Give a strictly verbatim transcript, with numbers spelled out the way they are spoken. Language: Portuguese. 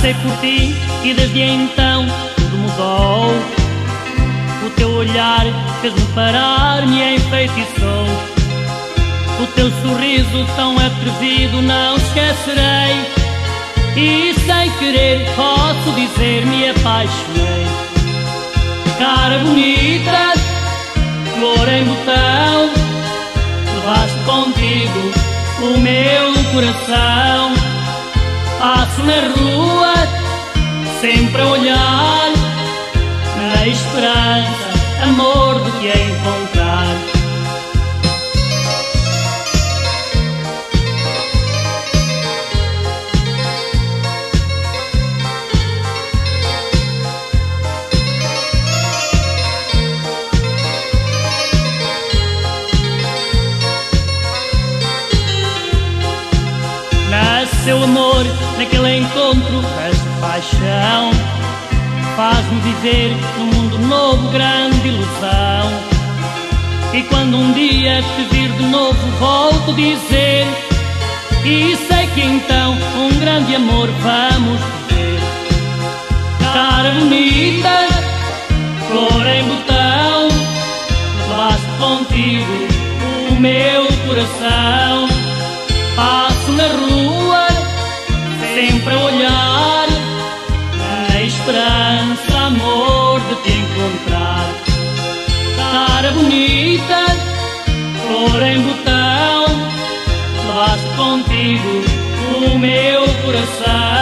passei por ti e desde então tudo mudou. O teu olhar fez-me parar, me enfeitiçou. O teu sorriso tão atrevido não esquecerei. E sem querer posso dizer me apaixonei. Cara bonita, flor em botão, levaste contigo o meu coração. Passo na rua, sempre a olhar, na esperança, amor, de te encontrar. Nasceu amor naquele encontro, esta paixão faz-me viver num mundo novo, grande ilusão. E quando um dia te vir de novo volto dizer, e sei que então um grande amor vamos viver. Cara bonita, flor em botão, levaste contigo o meu coração. Passo na rua, sempre a olhar, na esperança, amor, de te encontrar. Cara bonita, flor em botão, levaste contigo o meu coração.